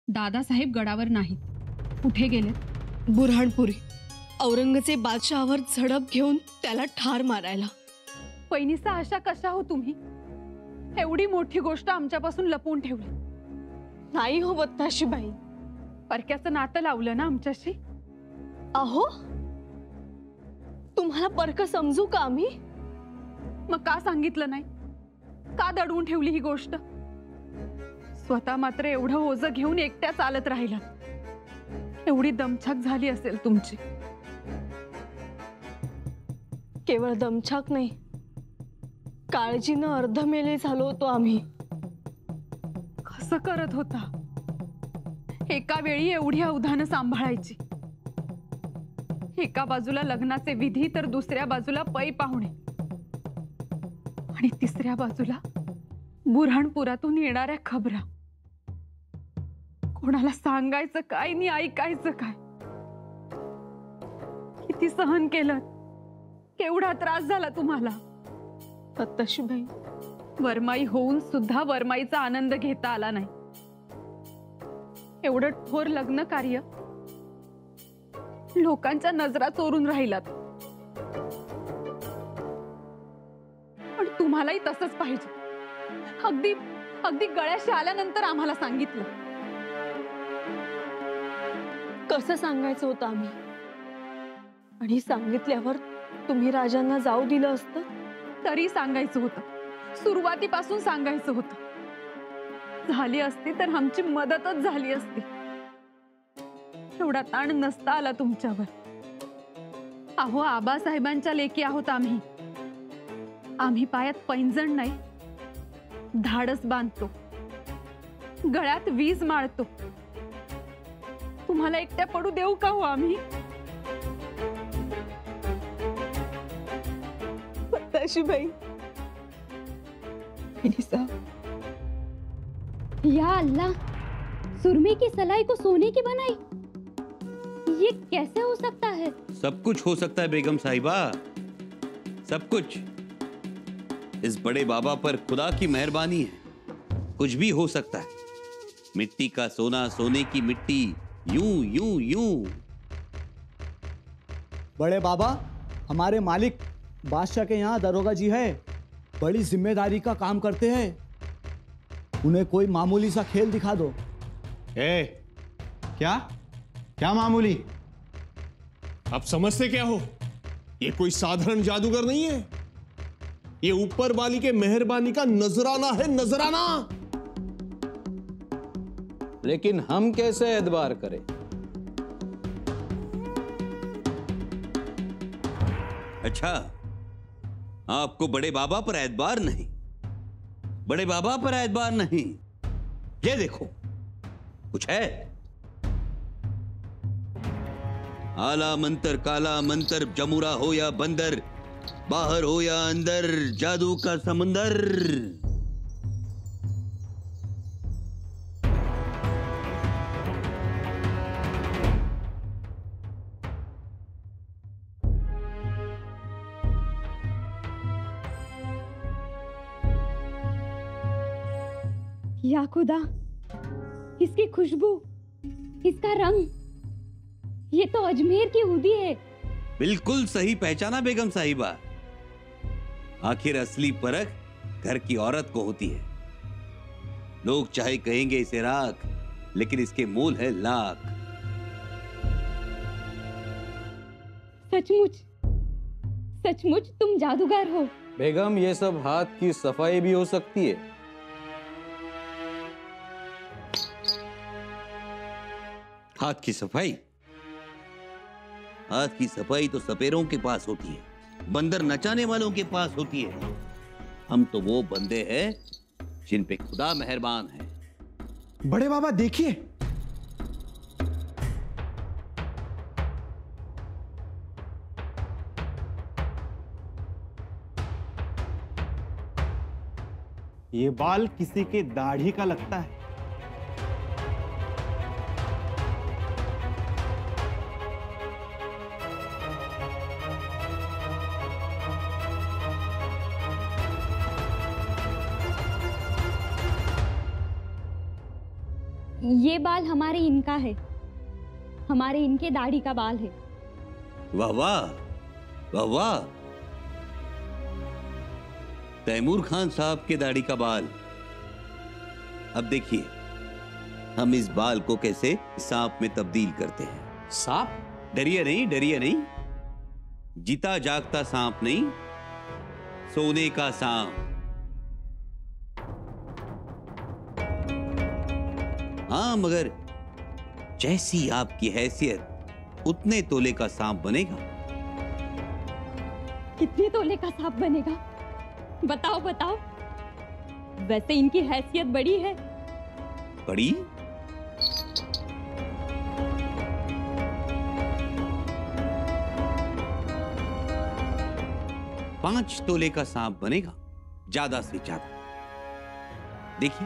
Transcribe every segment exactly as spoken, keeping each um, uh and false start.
दादासाहेब गडावर नाहीत. कुठे गेलेत? बुऱ्हाणपुरी. औरंगजेब बादशहावर झडप घेऊन त्याला ठार मारायला. पैनीसा अशा कशा हो तुम्ही? एवढी मोठी गोष्ट आमच्यापासून लपवून ठेवली. नाही हो बत्ताशीबाई, परक्याचं नातं लावलं ना आमच्याशी. अहो, तुम्हाला परक समजू का आम्ही? मग का सांगितलं नाही? का दडवून ठेवली ही गोष्ट? स्वतः मात्र एवढं ओझं घेऊन एकट्या चालत राहिला. एवढी दमछाक झाली असेल तुमची. केवळ दमछाक नाही, काळजीनं अर्धमेले झालो होतो आम्ही. कसं करत होता? एका वेळी एवढी अवधानं सांभाळायची. एका बाजूला लग्नाचे विधी तर दुसऱ्या बाजूला पै पाहुणे आणि तिसऱ्या बाजूला बुऱ्हाणपुरातून येणाऱ्या खबरा. कोणाला सांगायचं काय आणि ऐकायचं काय? किती सहन केलं, केवढा त्रास झाला तुम्हाला. बत्ताशीबाई, वरमाई होऊन सुद्धा वरमाईचा आनंद घेता आला नाही. एवढं थोर लग्न कार्य लोकांच्या नजरा चोरून राहिलात. पण तुम्हालाही तसंच पाहिजे. अगदी अगदी गळ्याशी आल्यानंतर आम्हाला सांगितलं. कसं सांगायचं होतं आम्ही? आणि सांगितल्यावर तुम्ही राजांना जाऊ दिलं असतं तरी सांगायचं होतं. सुरुवातीपासून सांगायचं होतं. झाली असती तर आमची मदतच झाली असती. एवढा ताण नसता आला तुमच्यावर. अहो, आबासाहेबांच्या लेकी आहोत आम्ही. आम्ही पायात पैंजण नाही, धाडस बांधतो, गळ्यात वीज माळतो. तुम्हाला एकट्या पडू देऊ का हो आम्ही? बत्ताशीबाई, या अल्लाह, सुरमे की सलाई को सोने की बनाई, ये कैसे हो सकता है? सब कुछ हो सकता है बेगम साहिबा, सब कुछ. इस बड़े बाबा पर खुदा की मेहरबानी है. कुछ भी हो सकता है. मिट्टी का सोना, सोने की मिट्टी, यूं यूं यूं. बड़े बाबा, हमारे मालिक बादशाह के यहाँ दरोगा जी है, बड़ी जिम्मेदारी का काम करते हैं. उन्हें कोई मामूली सा खेल दिखा दो. ए, क्या क्या मामूली? आप समझते क्या हो? ये कोई साधारण जादूगर नहीं है. ये ऊपर वाली के मेहरबानी का नजराना है, नजराना. लेकिन हम कैसे एतबार करें? अच्छा, आपको बड़े बाबा पर एतबार नहीं? बड़े बाबा पर एतबार नहीं? ये देखो, कुछ है. आला मंतर, काला मंतर, जमुरा हो या बंदर, बाहर हो या अंदर, जादू का समंदर. या खुदा, इसकी खुशबू, इसका रंग, ये तो अजमेर की हूदी है. बिल्कुल सही पहचाना बेगम साहिबा. आखिर असली परख घर की औरत को होती है. लोग चाहे कहेंगे इसे राख, लेकिन इसके मूल है लाख. सचमुच सचमुच तुम जादूगर हो. बेगम, ये सब हाथ की सफाई भी हो सकती है. हाथ की सफाई? हाथ की सफाई तो सपेरों के पास होती है, बंदर नचाने वालों के पास होती है. हम तो वो बंदे हैं जिन पे खुदा मेहरबान है. बड़े बाबा देखिए, ये बाल किसी के दाढ़ी का लगता है. ये बाल हमारे इनका है, हमारे इनके दाढ़ी का बाल है। वाह वाह वाह वाह, तैमूर खान साहब के दाढ़ी का बाल। अब देखिए हम इस बाल को कैसे सांप में तब्दील करते हैं। सांप? डरिए नहीं, डरिए नहीं, जीता जागता सांप नहीं, सोने का सांप। हाँ, मगर जैसी आपकी हैसियत उतने तोले का सांप बनेगा। कितने तोले का सांप बनेगा? बताओ बताओ। वैसे इनकी हैसियत बड़ी है। बड़ी? पांच तोले का सांप बनेगा, ज्यादा से ज्यादा। देखिए,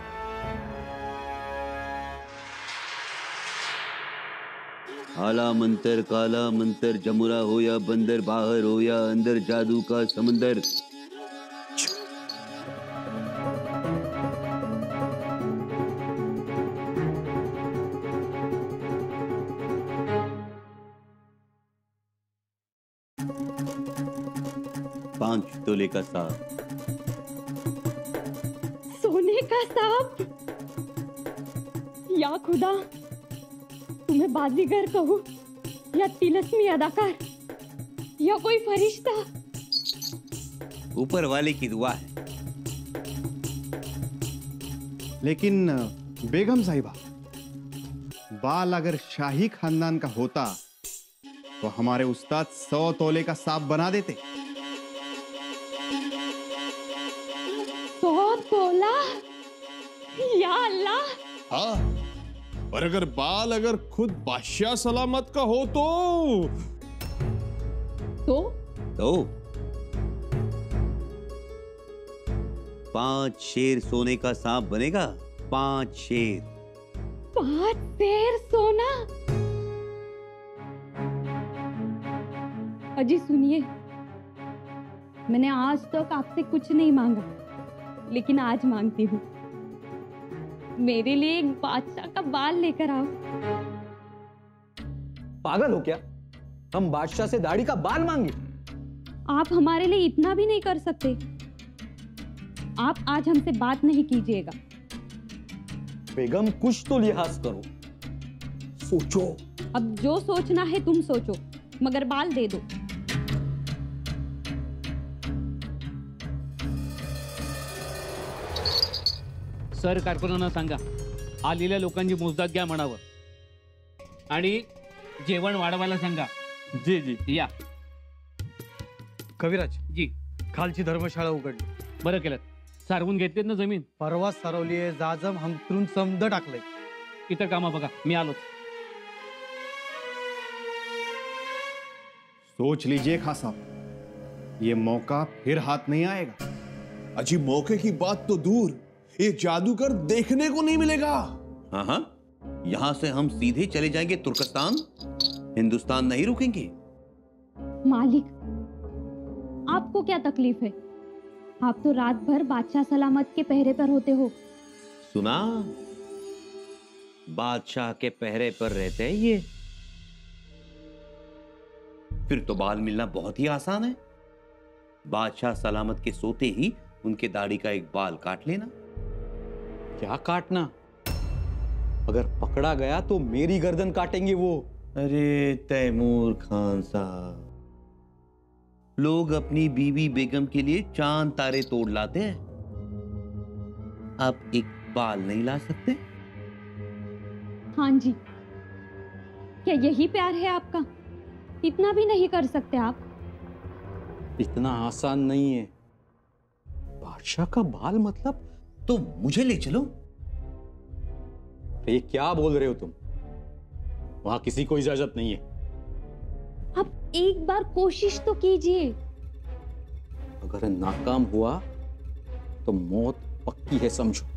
आला मंतर काला मंतर, जमुरा हो या बंदर, बाहर हो या अंदर, जादू का समंदर। पांच तोले का सांप। सोने का सांप? या खुदा, तुम्हें बाजीगर कहूं या तिलस्मी अदाकार या कोई फरिश्ता? ऊपर वाले की दुआ है। लेकिन बेगम साहिबा, बाल अगर शाही खानदान का होता तो हमारे उस्ताद सौ तोले का सांप बना देते। सौ तोला? या अल्लाह। हाँ, और अगर बाल अगर खुद बादशाह सलामत का हो तो तो तो पांच शेर सोने का सांप बनेगा। पांच शेर। पांच शेर सोना? अजी सुनिए, मैंने आज तक आपसे कुछ नहीं मांगा, लेकिन आज मांगती हूँ। मेरे लिए एक बादशाह का बाल लेकर आओ। पागल हो क्या? हम बादशाह से दाढ़ी का बाल मांगे? आप हमारे लिए इतना भी नहीं कर सकते। आप आज हमसे बात नहीं कीजिएगा। बेगम, कुछ तो लिहाज करो, सोचो। अब जो सोचना है तुम सोचो, मगर बाल दे दो। सर कारकुनांना सांगा आलेल्या लोकांची मोजदाद घ्या म्हणावं आणि जेवण वाढवायला सांगा। जी जी या कविराज जी। खालची धर्मशाळा उघडली। बरं केलं, सारवून घेतलीत ना जमीन? परवाच सारवली आहे, जाजम हमतरून समद टाकलंय। इतर कामा बघा, मी आलोच। सोच लीजिए खां साहब, ये मौका फिर हाथ नहीं आएगा। अजी मौके की बात तो दूर, ये जादूगर देखने को नहीं मिलेगा। हाँ हाँ, यहां से हम सीधे चले जाएंगे तुर्कस्तान, हिंदुस्तान नहीं रुकेंगे। मालिक, आपको क्या तकलीफ है? आप तो रात भर बादशाह सलामत के पहरे पर होते हो। सुना, बादशाह के पहरे पर रहते हैं ये। फिर तो बाल मिलना बहुत ही आसान है। बादशाह सलामत के सोते ही उनके दाढ़ी का एक बाल काट लेना। क्या काटना? अगर पकड़ा गया तो मेरी गर्दन काटेंगे वो। अरे तैमूर खान साहब, लोग अपनी बीवी बेगम के लिए चांद तारे तोड़ लाते हैं, आप एक बाल नहीं ला सकते? हाँ जी, क्या यही प्यार है आपका? इतना भी नहीं कर सकते आप? इतना आसान नहीं है। बादशाह का बाल मतलब? तो मुझे ले चलो। ये क्या बोल रहे हो तुम? वहां किसी को इजाजत नहीं है। आप एक बार कोशिश तो कीजिए। अगर नाकाम हुआ तो मौत पक्की है, समझो।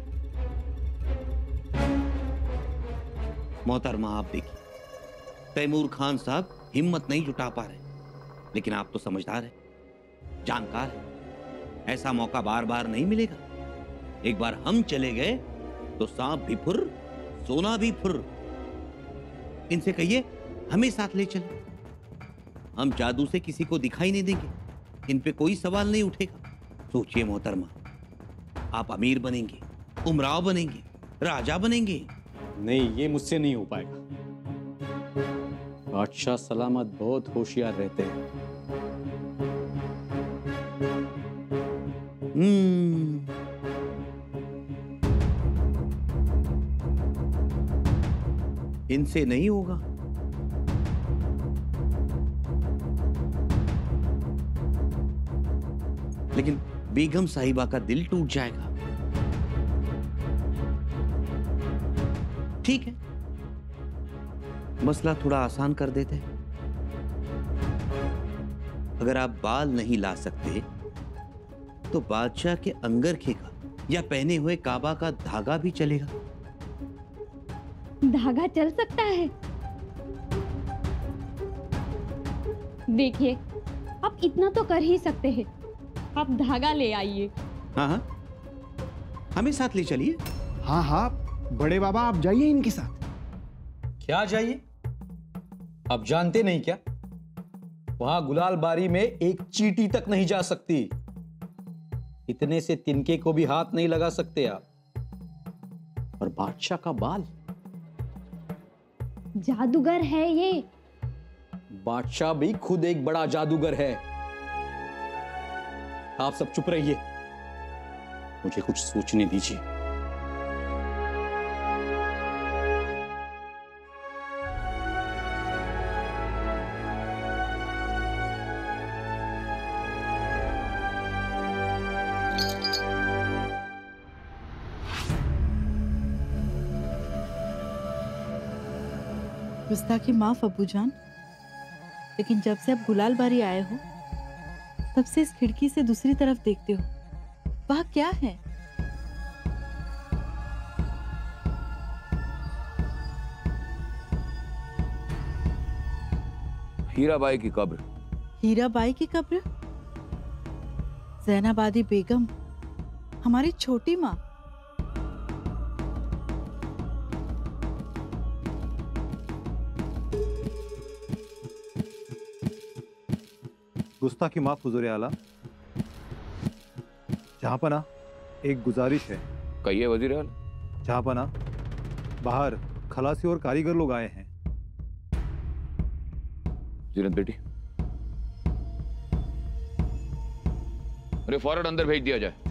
मोहतरमा, आप देखिए, तैमूर खान साहब हिम्मत नहीं जुटा पा रहे, लेकिन आप तो समझदार हैं, जानकार हैं। ऐसा मौका बार बार नहीं मिलेगा। एक बार हम चले गए तो सांप भी फुर सोना भी फुर। इनसे कहिए हमें साथ ले चले, हम जादू से किसी को दिखाई नहीं देंगे, इन पे कोई सवाल नहीं उठेगा। सोचिए मोहतरमा, आप अमीर बनेंगे, उमराव बनेंगे, राजा बनेंगे। नहीं, ये मुझसे नहीं हो पाएगा। बादशाह सलामत बहुत होशियार रहते हैं। हम्म इनसे नहीं होगा। लेकिन बेगम साहिबा का दिल टूट जाएगा। ठीक है, मसला थोड़ा आसान कर देते हैं। अगर आप बाल नहीं ला सकते तो बादशाह के अंगरखे का या पहने हुए काबा का धागा भी चलेगा। धागा चल सकता है? देखिए, आप इतना तो कर ही सकते हैं, आप धागा ले आइए। हाँ हाँ, हमें साथ ले चलिए। हाँ हाँ, बड़े बाबा आप जाइए इनके साथ। क्या जाइए? आप जानते नहीं क्या, वहां गुलाल बारी में एक चींटी तक नहीं जा सकती। इतने से तिनके को भी हाथ नहीं लगा सकते आप। और बादशाह का बाल, जादूगर है ये। बादशाह भी खुद एक बड़ा जादूगर है। आप सब चुप रहिए, मुझे कुछ सोचने दीजिए। गुस्ताखी माफ अबूजान, लेकिन जब से आप गुलाल बारी आए हो तब से इस खिड़की से दूसरी तरफ देखते हो, वहां क्या है? हीराबाई की कब्र। हीराबाई की कब्र? जैनाबादी बेगम, हमारी छोटी माँ। गुस्ताखी माफ हुजूर आला, जहाँ पना एक गुजारिश है। कहिए वजीर आला। जहाँ पना बाहर खलासी और कारीगर लोग आए हैं। जीनत बेटी, अरे फौरन अंदर भेज दिया जाए।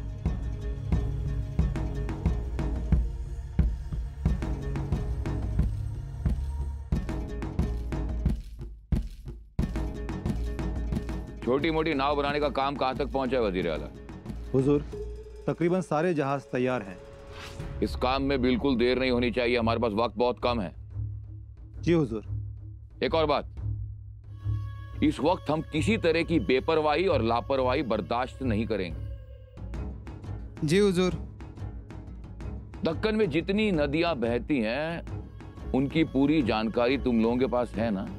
छोटी मोटी नाव बनाने का काम कहां तक पहुंचा है वजीर आला? हुजूर, तकरीबन सारे जहाज तैयार हैं। इस काम में बिल्कुल देर नहीं होनी चाहिए, हमारे पास वक्त बहुत कम है। जी हुजूर। एक और बात, इस वक्त हम किसी तरह की बेपरवाही और लापरवाही बर्दाश्त नहीं करेंगे। जी हुजूर। दक्कन में जितनी नदियां बहती हैं उनकी पूरी जानकारी तुम लोगों के पास है ना?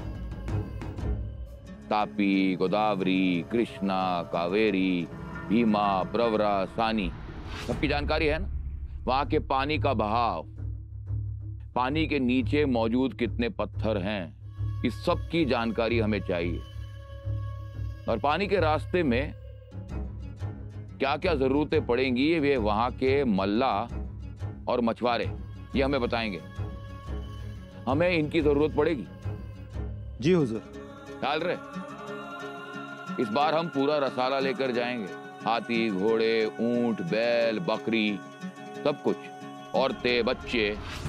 तापी, गोदावरी, कृष्णा, कावेरी, भीमा, प्रवरा, सानी, सबकी जानकारी है ना? वहां के पानी का बहाव, पानी के नीचे मौजूद कितने पत्थर हैं, इस सब की जानकारी हमें चाहिए। और पानी के रास्ते में क्या क्या जरूरतें पड़ेंगी वे वहां के मल्ला और मछुआरे ये हमें बताएंगे। हमें इनकी जरूरत पड़ेगी। जी हुजूर। ख्याल रहे, इस बार हम पूरा रसाला लेकर जाएंगे। हाथी, घोड़े, ऊंट, बैल, बकरी, सब कुछ, औरतें, बच्चे,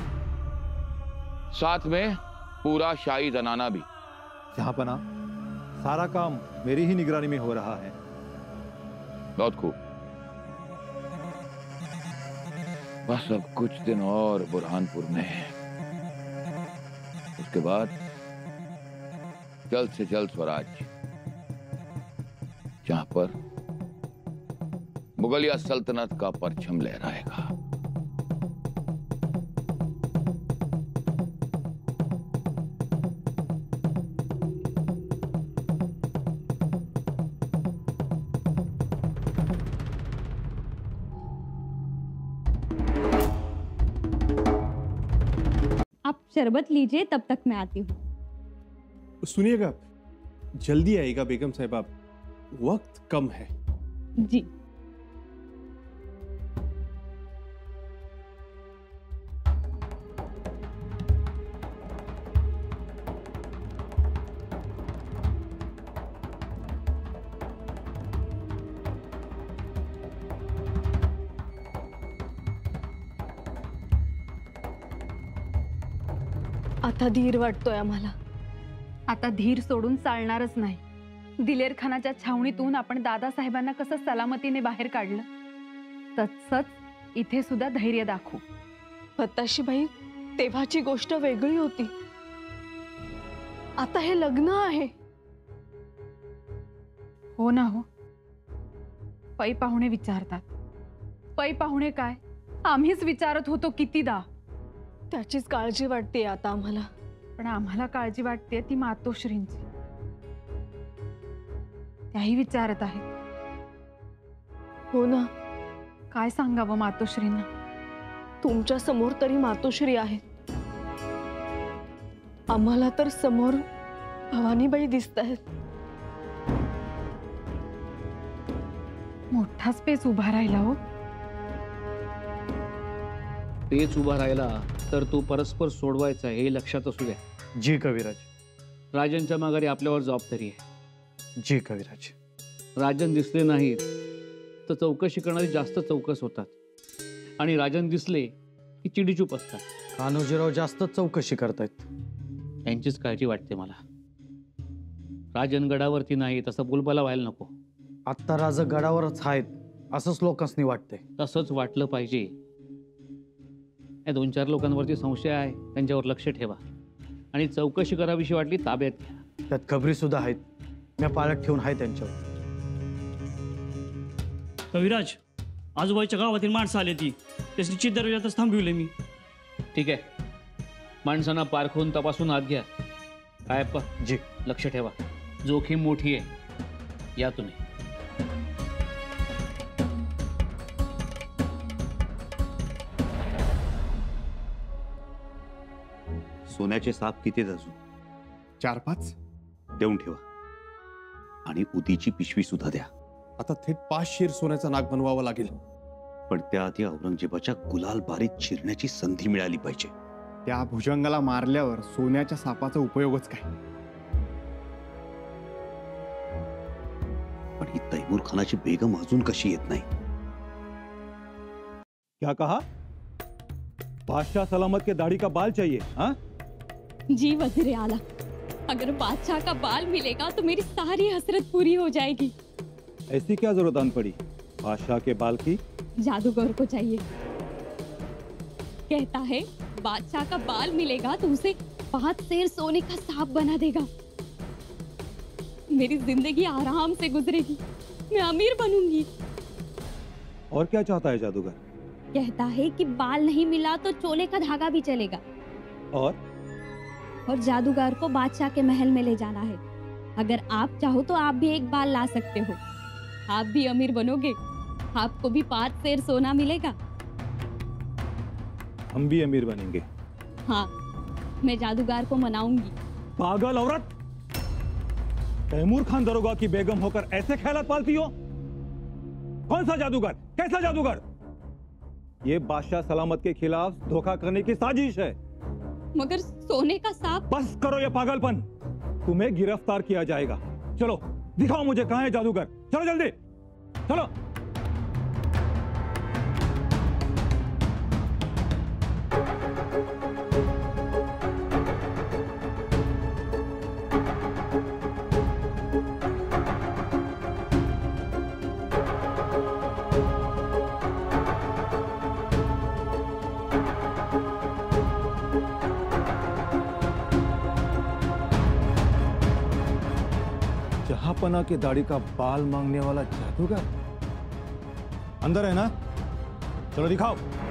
साथ में पूरा शाही जनाना भी। जहाँ पना सारा काम मेरी ही निगरानी में हो रहा है। बहुत खूब। बस अब कुछ दिन और बुरहानपुर में है, उसके बाद जल्द से जल्द स्वराज, जहां पर मुगलिया सल्तनत का परचम लहराएगा। आप शरबत लीजिए, तब तक मैं आती हूँ। सुनिएगा, जल्दी आएगा बेगम साहिबा, वक्त कम है। जी। आता धीर वाटतोय आम्हाला। आता धीर सोडून चालणारच नाही। दिलेर खानाच्या छावणीतून आपण दादासाहेबांना कसं सलामतीने बाहेर काढलं, तसंच इथे सुद्धा धैर्य दाखवू। बत्ताशीबाई, तेव्हाची गोष्ट वेगळी होती, आता हे लग्न आहे। हो ना हो, पै पाहुणे विचारतात, पै पाहुणे काय आम्हीच विचारत होतो कितीदा। त्याचीच काळजी वाटते आता आम्हाला। पण आम्हाला काळजी वाटते ती मातोश्रींची, त्याही विचारत आहेत। हो ना, काय सांगावं मातोश्रींना? तुमच्या समोर तरी मातोश्री आहेत, आम्हाला तर समोर भवानीबाई दिसत आहेत। मोठाच पेच उभा राहिला हो। पेच उभा राहिला तर तो परस्पर सोडवायचा हे लक्षात असू द्या। जी कविराज। राजनच्या माघारी आपल्यावर जबाबदारी आहे। जी कविराज। राजन दिसले नाहीत तर चौकशी करणारे जास्त चौकस होतात, आणि राजन दिसले की चिडीचूप असतात। कान्होजीराव जास्त चौकशी करतायत, यांचीच काळजी वाटते मला। राजन गडावरती नाही तसं बोलबाला व्हायला नको। आत्ता राज गडावरच आहेत असंच लोकांसनी वाटतंय। तसंच वाटलं पाहिजे। या दोन चार लोकांवरती संशय आहे, त्यांच्यावर लक्ष ठेवा आणि चौकशी करावीशी वाटली ताब्यात घ्या। त्यात खबरी सुद्धा आहेत, मी पाळत ठेवून आहे त्यांच्यावर। कविराज, आजूबाजूच्या गावातील माणसं आली ती, त्याची निश्चित दरवाजातच थांबविले मी। ठीक आहे, माणसांना पारखून तपासून आत घ्या। काय प जी, लक्ष ठेवा, जोखीम मोठी आहे। या तुम्ही। सोन्याचे साप किती अजून? चार पाच देऊन ठेवा, आणि उदीची पिशवी सुद्धा द्या। आता थेट पाच शेर सोन्याचा नाग बनवावा लागेल, पण त्याआधी औरंगजेबाच्या गुलाल बारीत चिरण्याची संधी मिळाली पाहिजे। त्या भुजंगाला मारल्यावर सोन्याच्या सापाचा उपयोगच काय? पण ही तैमूर खानाची बेगम अजून कशी येत नाही? क्या कहा? बादशाह सलामत के दाढ़ी का बाल चाहिए? हाँ जी वजीर आला, अगर बादशाह का बाल मिलेगा तो मेरी सारी हसरत पूरी हो जाएगी। ऐसी क्या जरूरत आन पड़ी बादशाह के बाल की? जादूगर को चाहिए। कहता है बादशाह का बाल मिलेगा तो उसे पांच शेर सोने का सांप बना देगा। मेरी जिंदगी आराम से गुजरेगी, मैं अमीर बनूंगी। और क्या चाहता है जादूगर? कहता है कि बाल नहीं मिला तो चोले का धागा भी चलेगा, और और जादूगर को बादशाह के महल में ले जाना है। अगर आप चाहो तो आप भी एक बाल ला सकते हो, आप भी अमीर बनोगे, आपको भी पांच शेर सोना मिलेगा। हम भी अमीर बनेंगे। हाँ, मैं जादूगर को मनाऊंगी। पागल औरत, तैमूर खान दरोगा की बेगम होकर ऐसे ख्यालात पालती हो? कौन सा जादूगर, कैसा जादूगर? ये बादशाह सलामत के खिलाफ धोखा करने की साजिश है। मगर सोने का सांप। बस करो ये पागलपन, तुम्हें गिरफ्तार किया जाएगा। चलो दिखाओ मुझे कहां है जादूगर, चलो जल्दी चलो। जहांपना की दाढ़ी का बाल मांगने वाला जादूगर अंदर है ना? चलो दिखाओ।